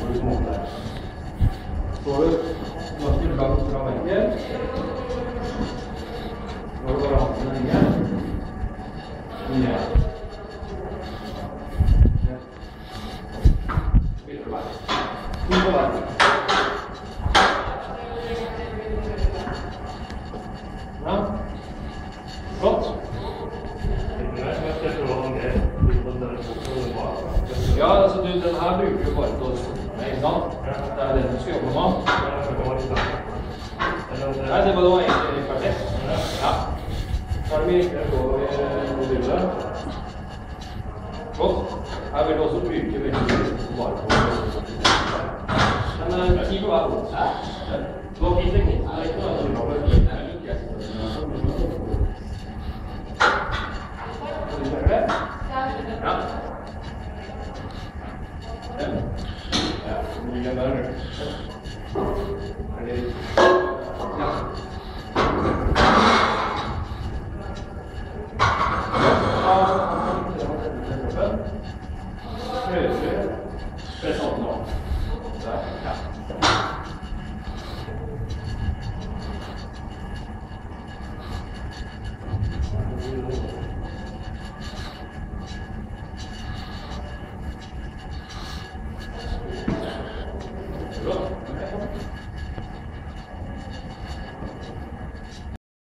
på en måte. Står du ganske langt fra veggen. Nå er det bare handene igjen. Ned. Begynner å være. To på hver. Ja. Flott. Ja, altså du, den her bruker du bare til å stoppe med, ikke sant? Det er det du skal jobbe med. Nei, det var da egentlig perfekt. Ja. Så er det mye enklere å gå i modulet. Godt. Her vil du også bruke veldig mye bare på. Men ti på hver hånd. Det var fint teknikk. Det er ikke noe som kommer til. Skal du kjøre det? Ja. Ja, så blir det der. Er det... Ja.